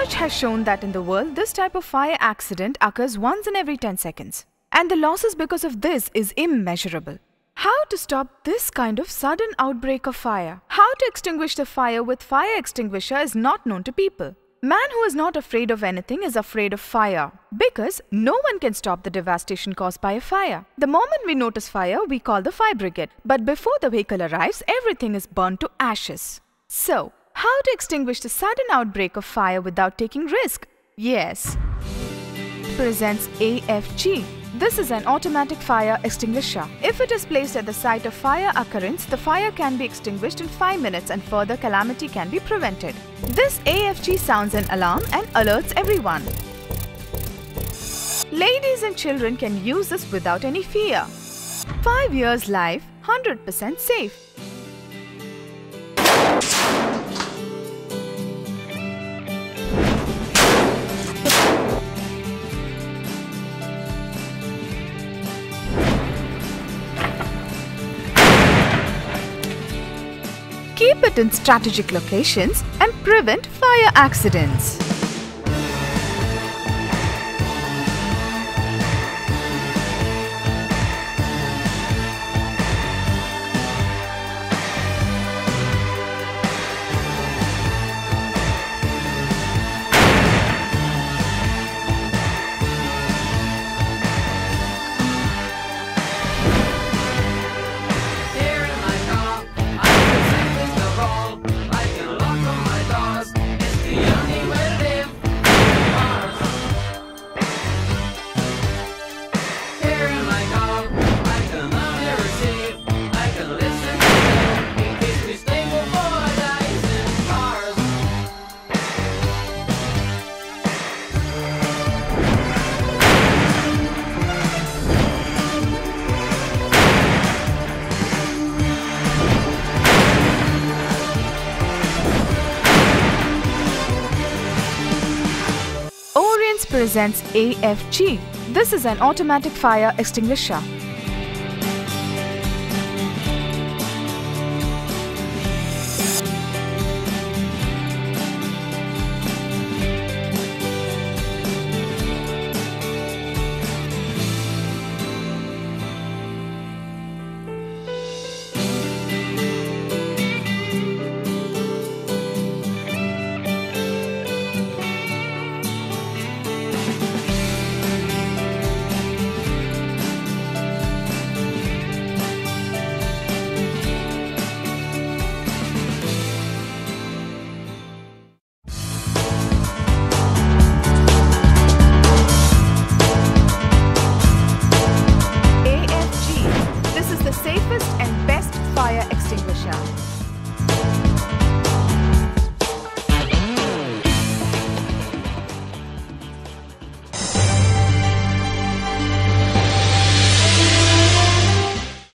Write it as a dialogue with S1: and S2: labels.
S1: Research has shown that in the world, this type of fire accident occurs once in every 10 seconds. And the losses because of this is immeasurable. How to stop this kind of sudden outbreak of fire? How to extinguish the fire with fire extinguisher is not known to people. Man who is not afraid of anything is afraid of fire, because no one can stop the devastation caused by a fire. The moment we notice fire, we call the fire brigade. But before the vehicle arrives, everything is burned to ashes. So, how to extinguish the sudden outbreak of fire without taking risk? Yes. Presents AFG. This is an automatic fire extinguisher. If it is placed at the site of fire occurrence, the fire can be extinguished in 5 minutes and further calamity can be prevented. This AFG sounds an alarm and alerts everyone. Ladies and children can use this without any fear. 5 years life, 100% safe. Keep it in strategic locations and prevent fire accidents. Presents AFG. This is an automatic fire extinguisher. Safest and best fire extinguisher.